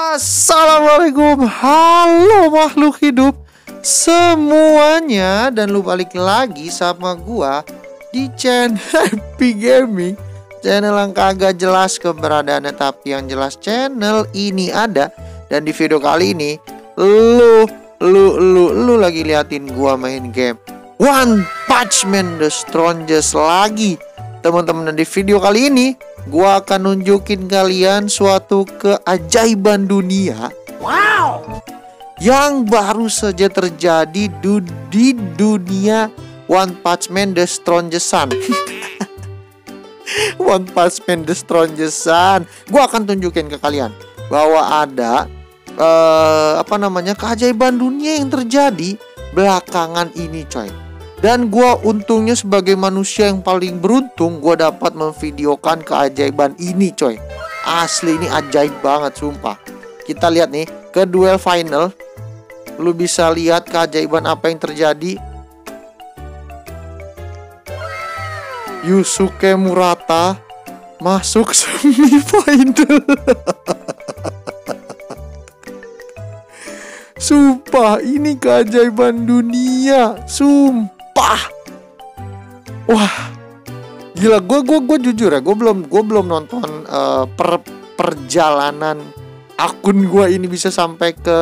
Assalamualaikum, halo makhluk hidup semuanya, dan lu balik lagi sama gua di channel Happy Gaming, channel yang kagak jelas keberadaannya tapi yang jelas channel ini ada. Dan di video kali ini lu lagi liatin gua main game One Punch Man The Strongest lagi, teman-teman. Dan di video kali ini gua akan nunjukin kalian suatu keajaiban dunia. Wow, yang baru saja terjadi di dunia One Punch Man The Strongest Son. One Punch Man The Strongest Son. Gua akan tunjukin ke kalian bahwa ada keajaiban dunia yang terjadi belakangan ini, coy. Dan gue untungnya sebagai manusia yang paling beruntung, gue dapat memvideokan keajaiban ini, coy. Asli ini ajaib banget, sumpah. Kita lihat nih ke duel final. Lu bisa lihat keajaiban apa yang terjadi. Yusuke Murata masuk semifinal. Sumpah, ini keajaiban dunia, sumpah. Wah, gila. Gue jujur ya, gue belum nonton perjalanan akun gue ini bisa sampai ke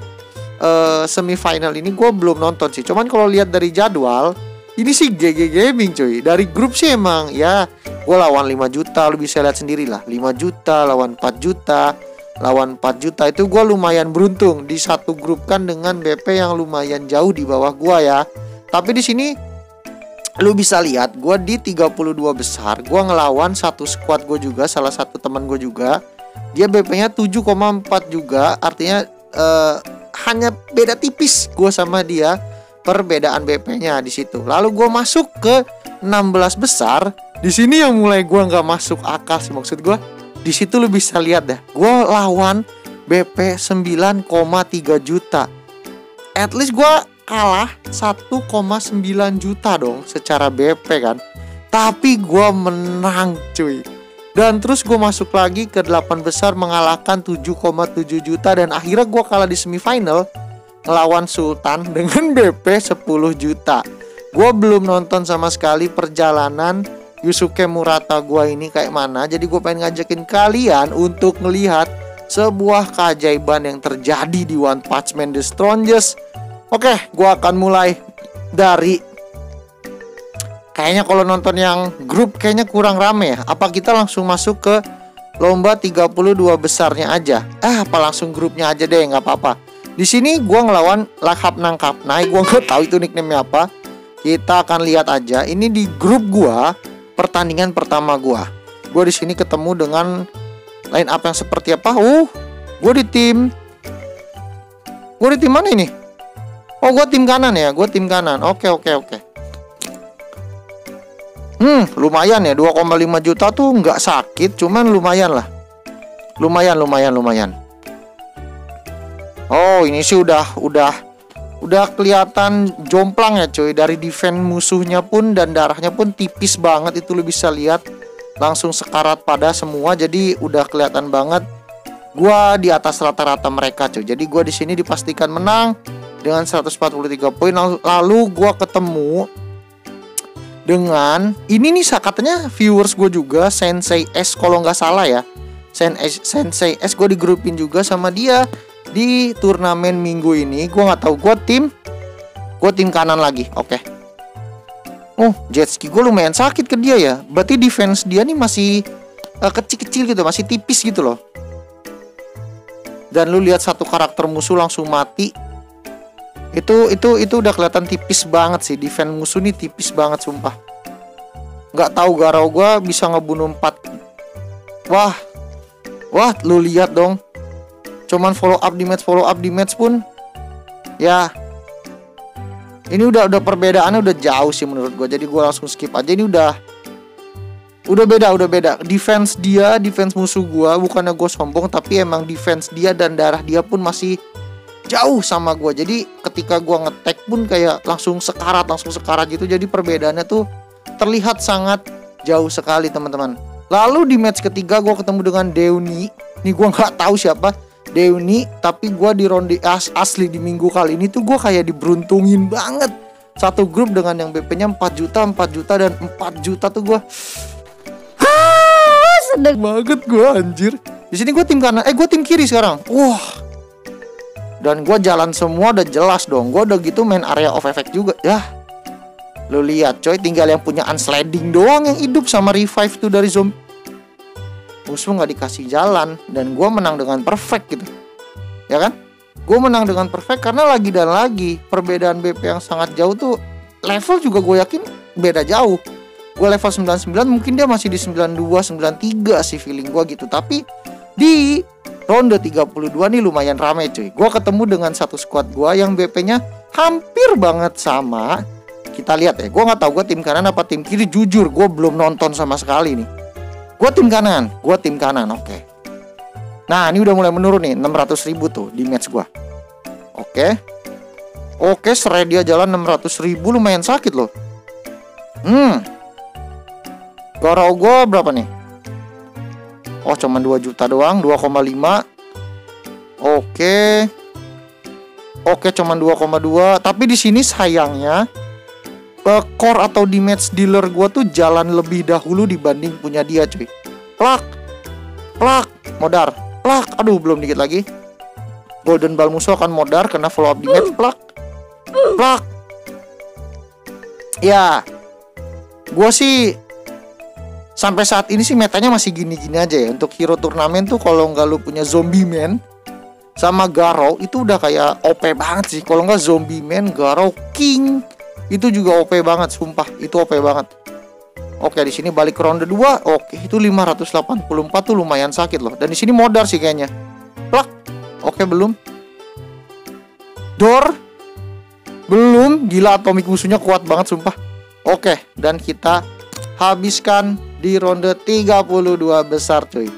semifinal ini. Gue belum nonton sih. Cuman kalau lihat dari jadwal, ini sih GG Gaming, cuy. Dari grup sih emang ya, gue lawan 5 juta. Lu bisa lihat sendiri lah, 5 juta lawan 4 juta. Lawan 4 juta itu gue lumayan beruntung. Di satu grup kan dengan BP yang lumayan jauh di bawah gue ya. Tapi di sini lu bisa lihat gue di 32 besar. Gue ngelawan satu squad gue juga, salah satu teman gue juga. Dia BP-nya 7,4 juga. Artinya hanya beda tipis gue sama dia, perbedaan BP-nya di situ. Lalu gue masuk ke 16 besar. Di sini yang mulai gue nggak masuk akal sih, maksud gue. Di situ lu bisa lihat dah, gue lawan BP 9,3 juta. At least gue kalah 1,9 juta dong secara BP kan. Tapi gue menang, cuy. Dan terus gue masuk lagi ke 8 besar, mengalahkan 7,7 juta. Dan akhirnya gue kalah di semifinal ngelawan Sultan dengan BP 10 juta. Gue belum nonton sama sekali perjalanan Yusuke Murata gua ini kayak mana. Jadi gue pengen ngajakin kalian untuk melihat sebuah keajaiban yang terjadi di One Punch Man The Strongest. Oke, gue akan mulai dari, kayaknya kalau nonton yang grup kayaknya kurang rame ya. Apa kita langsung masuk ke lomba 32 besarnya aja? Apa langsung grupnya aja deh, nggak apa-apa. Di sini gue ngelawan Lahap Nangkap Naik. Gue nggak tahu itu nickname-nya apa. Kita akan lihat aja. Ini di grup gue, pertandingan pertama gua di sini ketemu dengan line up yang seperti apa? Gua di tim mana ini? Oh, gua tim kanan ya. Gua tim kanan. Oke. Lumayan ya, 2,5 juta tuh nggak sakit, cuman lumayan lah. Lumayan. Oh, ini sih udah kelihatan jomplang ya, cuy. Dari defense musuhnya pun dan darahnya pun tipis banget. Itu lu bisa lihat langsung sekarat pada semua. Jadi udah kelihatan banget gua di atas rata-rata mereka, cuy. Jadi gua di sini dipastikan menang dengan 143 poin. Lalu gua ketemu dengan ini nih, katanya viewers gue juga, Sensei S kalau nggak salah ya. Sensei S gue digrupin juga sama dia di turnamen minggu ini. Gue nggak tahu, gue tim kanan lagi. Oke. Oh, jet ski gue lumayan sakit ke dia ya. Berarti defense dia nih masih kecil-kecil gitu, masih tipis gitu loh. Dan lu lihat satu karakter musuh langsung mati. Itu udah kelihatan tipis banget sih. Defense musuh nih tipis banget, sumpah. Nggak tahu garau gue bisa ngebunuh 4. Wah, lu lihat dong. Cuman follow up di match pun ya, ini udah perbedaannya udah jauh sih menurut gue. Jadi gue langsung skip aja. Ini udah beda defense musuh gue. Bukannya gue sombong, tapi emang defense dia dan darah dia pun masih jauh sama gue. Jadi ketika gue nge-tag pun kayak langsung sekarat gitu. Jadi perbedaannya tuh terlihat sangat jauh sekali, teman-teman. Lalu di match ketiga gue ketemu dengan Deuni. Ini gue nggak tahu siapa. Deuni, tapi gue di ronde asli di minggu kali ini tuh gue kayak diberuntungin banget. Satu grup dengan yang BP-nya 4 juta, 4 juta, dan 4 juta tuh gue sedih banget gue anjir. Di sini gue tim kanan, gue tim kiri sekarang. Wah. Dan gue jalan semua udah jelas dong. Gue udah gitu main area of effect juga. Ya. Lu lihat coy, tinggal yang punya unsliding doang yang hidup sama revive tuh dari zombie. Musuh nggak dikasih jalan dan gue menang dengan perfect gitu. Ya kan? Gue menang dengan perfect karena lagi dan lagi perbedaan BP yang sangat jauh tuh. Level juga gue yakin beda jauh. Gue level 99, mungkin dia masih di 92, 93 sih feeling gue gitu. Tapi di ronde 32 nih lumayan rame cuy. Gue ketemu dengan satu squad gue yang BP-nya hampir banget sama. Kita lihat ya, gue nggak tahu gue tim kanan apa tim kiri. Jujur gue belum nonton sama sekali nih. Gue tim kanan, oke. Nah ini udah mulai menurun nih, 600.000 tuh di match gue. Oke, serai dia jalan 600.000, lumayan sakit loh. Garau gue berapa nih? Oh cuman 2 juta doang, 2,5. Oke cuman 2,2. Tapi di sini sayangnya core atau damage dealer gue tuh jalan lebih dahulu dibanding punya dia cuy. Plak, modar. Plak, aduh belum dikit lagi. Golden ball musuh akan modar kena follow up damage. Plak. Ya, gue sih sampai saat ini sih metanya masih gini-gini aja ya. Untuk hero turnamen tuh kalau nggak lu punya zombie man sama Garou itu udah kayak OP banget sih. Kalau nggak zombie man, Garou, King itu juga OP banget, sumpah itu OP banget. Oke, di sini balik ke ronde 2. Oke, itu 584 tuh lumayan sakit loh. Dan di sini modar sih kayaknya. Plak. Oke, belum. Door. Belum. Gila, atomic musuhnya kuat banget sumpah. Oke, dan kita habiskan di ronde 32 besar cuy.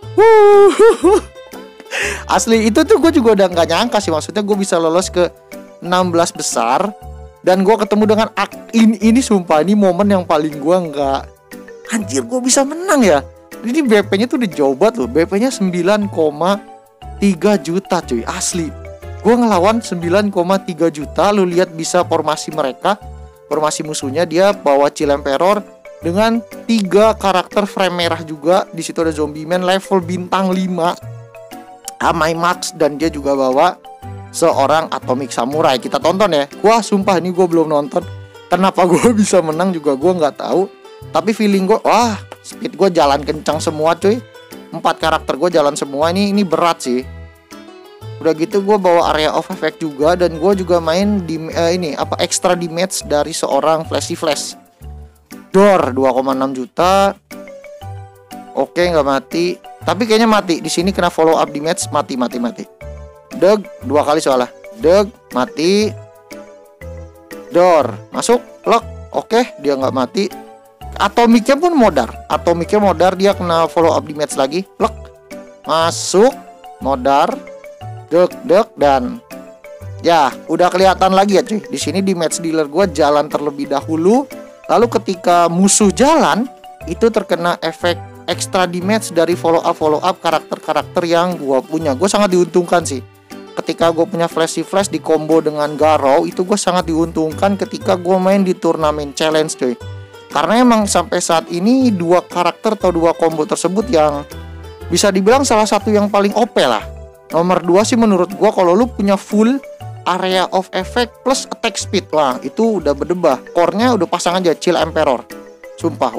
Asli itu tuh gue juga udah nggak nyangka sih. Maksudnya gue bisa lolos ke 16 besar. Dan gue ketemu dengan ini sumpah, ini momen yang paling gue nggak, anjir gue bisa menang ya. Ini BP-nya tuh udah jauh banget loh. BP-nya 9,3 juta cuy, asli. Gue ngelawan 9,3 juta. Lu lihat bisa formasi mereka, formasi musuhnya dia bawa Chill Emperor dengan 3 karakter frame merah juga. Di situ ada Zombie Man level bintang 5, Amai Max, dan dia juga bawa seorang Atomic Samurai. Kita tonton ya. Wah sumpah ini gue belum nonton. Kenapa gue bisa menang juga gue nggak tahu. Tapi feeling gue, wah speed gue jalan kencang semua cuy. 4 karakter gue jalan semua. Ini berat sih. Udah gitu gue bawa area of effect juga. Dan gue juga main di extra damage dari seorang Flashy Flash. Door 2,6 juta. Oke, nggak mati. Tapi kayaknya mati. Di sini kena follow up damage. Mati. Deg 2 kali soalnya. Deg mati. Door masuk. Lock. Oke, dia nggak mati. Atomiknya pun modar. Dia kena follow up damage lagi. Lock. Masuk. Modar. Deg dan ya udah kelihatan lagi ya cuy. Di sini di match dealer gue jalan terlebih dahulu. Lalu ketika musuh jalan itu terkena efek extra damage dari follow up karakter-karakter yang gue punya. Gue sangat diuntungkan sih. Ketika gue punya Flashy Flash di combo dengan Garou, itu gue sangat diuntungkan ketika gue main di turnamen challenge cuy. Karena emang sampai saat ini 2 karakter atau 2 combo tersebut yang bisa dibilang salah satu yang paling OP lah. Nomor 2 sih menurut gue kalau lu punya full area of effect plus attack speed, wah itu udah berdebah. Core-nya udah pasang aja Chill Emperor. Sumpah.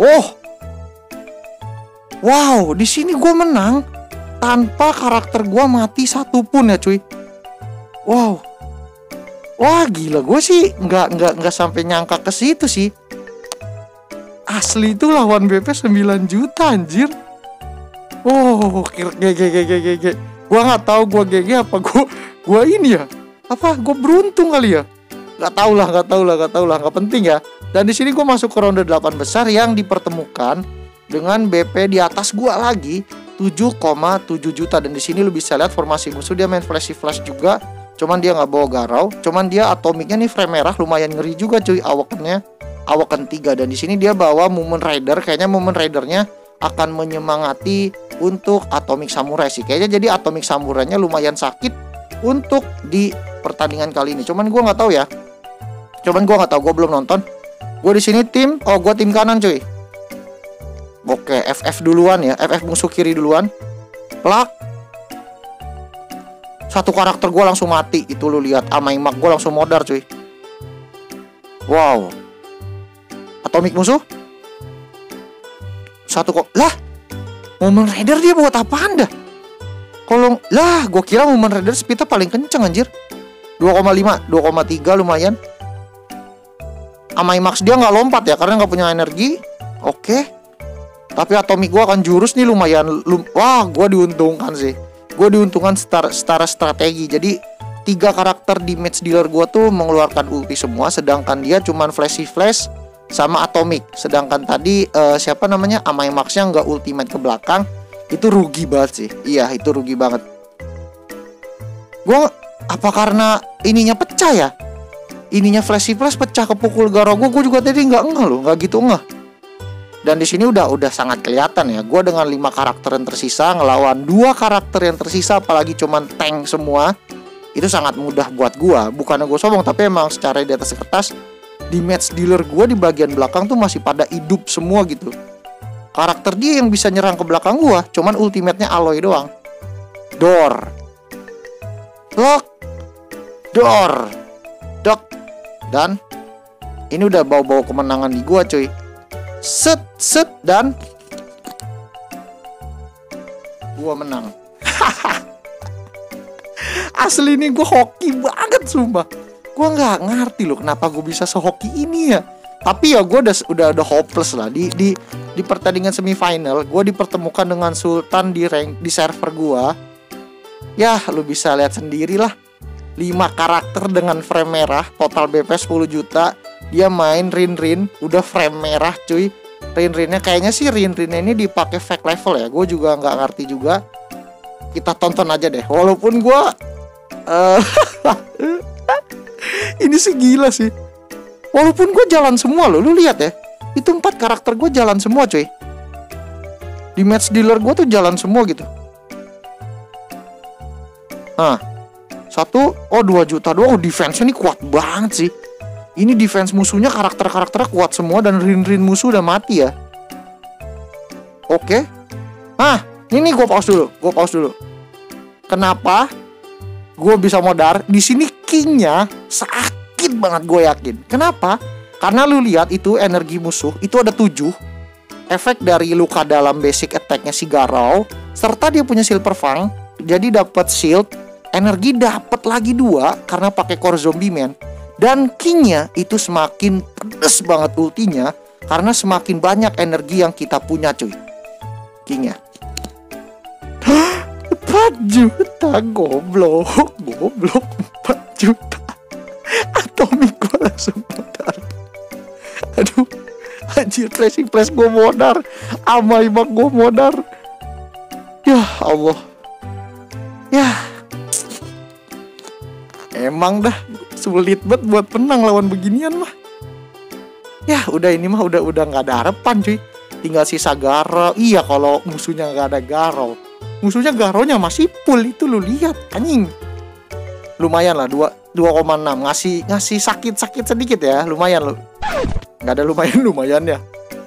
Wow, di sini gue menang tanpa karakter gue mati satupun ya cuy. Wow, wah gila, gue sih nggak sampai nyangka ke situ sih. Asli itu lawan BP 9 juta anjir. Oh, GG. Gue nggak tahu gue GG apa gue ini ya. Apa gue beruntung kali ya? Nggak tahu lah, nggak penting ya. Dan di sini gue masuk ke ronde 8 besar yang dipertemukan dengan BP di atas gue lagi 7,7 juta. Dan di sini lu bisa lihat formasi musuh, dia main Flashy Flash juga. Cuman dia nggak bawa Garou. Cuman dia atomiknya nih frame merah lumayan ngeri juga cuy. Awaken 3. Dan di sini dia bawa Movement Rider. Kayaknya Movement Ridernya akan menyemangati untuk Atomic Samurai sih. Kayaknya jadi Atomic Samurai-nya lumayan sakit untuk di pertandingan kali ini. Cuman gue nggak tahu ya. Gue belum nonton. Gue di sini gue tim kanan cuy. Oke, FF duluan ya. FF musuh kiri duluan. Plak. Satu karakter gue langsung mati. Itu lu lihat, Amaimak gue langsung modar cuy. Wow. Atomic musuh. Satu kok. Lah, Moment Rider dia buat apaan dah? Kalau lah, gue kira Moment Rider speednya paling kenceng anjir. 2,5, 2,3 lumayan. Amaimax dia nggak lompat ya karena nggak punya energi. Oke. Tapi Atomic gue akan jurus nih lumayan. Wah, gue diuntungkan sih. Gue diuntungkan secara strategi. Jadi 3 karakter di match dealer gue tuh mengeluarkan ulti semua. Sedangkan dia cuman flashy flash sama Atomic. Sedangkan tadi siapa namanya, Amaimax-nya nggak ultimate ke belakang. Itu rugi banget sih. Iya, itu rugi banget. Gue apa karena ininya pecah ya? Ininya flashy flash pecah kepukul Garo gue juga tadi nggak ngeh loh, nggak gitu ngeh. Dan di sini udah sangat kelihatan ya. Gue dengan 5 karakter yang tersisa ngelawan 2 karakter yang tersisa, apalagi cuman tank semua. Itu sangat mudah buat gue. Bukannya gue sombong, tapi emang secara di atas kertas di match dealer gue di bagian belakang tuh masih pada hidup semua gitu. Karakter dia yang bisa nyerang ke belakang gue cuman ultimate-nya Aloy doang. Dor. Lock. Dor. Dok. Dan ini udah bau-bau kemenangan di gue cuy. Set dan gua menang. Asli ini gue hoki banget sumpah. Gue nggak ngerti loh kenapa gue bisa sehoki ini ya. Tapi ya gue udah hopeless lah di pertandingan semifinal. Gue dipertemukan dengan Sultan di server gue. Ya lu bisa lihat sendiri lah. 5 karakter dengan frame merah, total BP 10 juta. Dia main Rin, udah frame merah cuy. Rin-Rinnya kayaknya sih Rin-Rinnya ini dipakai fake level ya. Gue juga nggak ngerti juga. Kita tonton aja deh. Walaupun gue ini sih gila sih. Walaupun gue jalan semua loh. Lu lihat ya. Itu 4 karakter gue jalan semua cuy. Di match dealer gue tuh jalan semua gitu. Nah, 2 juta doang. Defense-nya nih kuat banget sih. Ini defense musuhnya karakter-karakternya kuat semua. Dan Rin musuh udah mati ya. Oke. Ini gue pause dulu. Kenapa gue bisa modar? Di sini king-nya sakit banget gue yakin. Kenapa? Karena lu lihat itu energi musuh. Itu ada 7. Efek dari luka dalam basic attack-nya si Garou. Serta dia punya Silver Fang. Jadi dapat shield. Energi dapat lagi 2 karena pakai core zombie man. Dan king-nya itu semakin pedes banget ultinya karena semakin banyak energi yang kita punya cuy. King-nya 4 juta goblok 4 juta. Atomic gue langsung modar. Aduh anjir, flashing flash gue modar, Amaimak gue modar. Ya Allah. Ya emang dah sulit banget buat menang lawan beginian mah. Ya udah ini mah udah nggak ada harapan cuy. Tinggal sisa Garou. Iya kalau musuhnya nggak ada Garou. Musuhnya Garounya masih full itu lu lihat anjing. Lumayan lah 2,6 ngasih sakit sedikit ya. Lumayan lu. Nggak ada lumayan ya.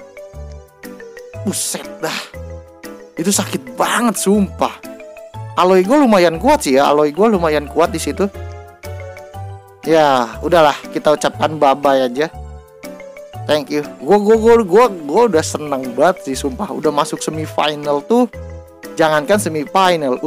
Buset dah. Itu sakit banget sumpah. Aloy gue lumayan kuat sih ya. Di situ. Ya, udahlah kita ucapkan bye-bye aja. Thank you. Gue udah seneng banget sih sumpah. Udah masuk semifinal tuh. Jangankan semifinal,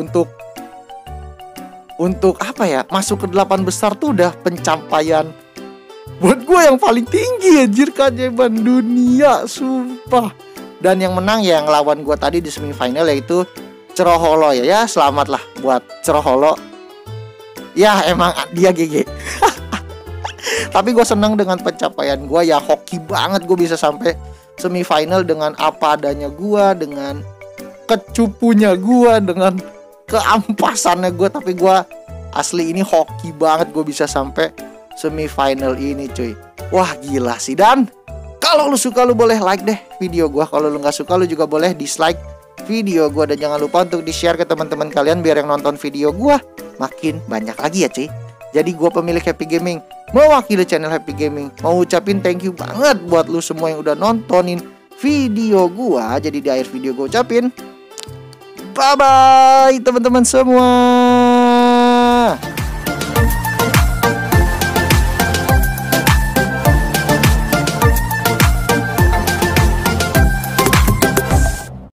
untuk apa ya? Masuk ke 8 besar tuh udah pencapaian buat gue yang paling tinggi anjir, keajaiban dunia sumpah. Dan yang menang ya yang lawan gue tadi di semifinal yaitu Ceroholo ya. Ya, selamat lah buat Ceroholo. Ya, emang dia GG. Tapi gue senang dengan pencapaian gue ya, hoki banget gue bisa sampai semifinal dengan apa adanya gue, dengan kecupunya gue, dengan keampasannya gue. Tapi gue asli ini hoki banget gue bisa sampai semifinal ini cuy. Wah gila sih. Dan Kalau lu suka lu boleh like deh video gua. Kalau lu nggak suka lu juga boleh dislike video gua. Dan jangan lupa untuk di-share ke teman-teman kalian biar yang nonton video gua makin banyak lagi ya cuy. Jadi gua pemilik Happy Gaming, mewakili channel Happy Gaming, mau ucapin thank you banget buat lu semua yang udah nontonin video gua. Jadi di akhir video gua ucapin bye bye teman-teman semua.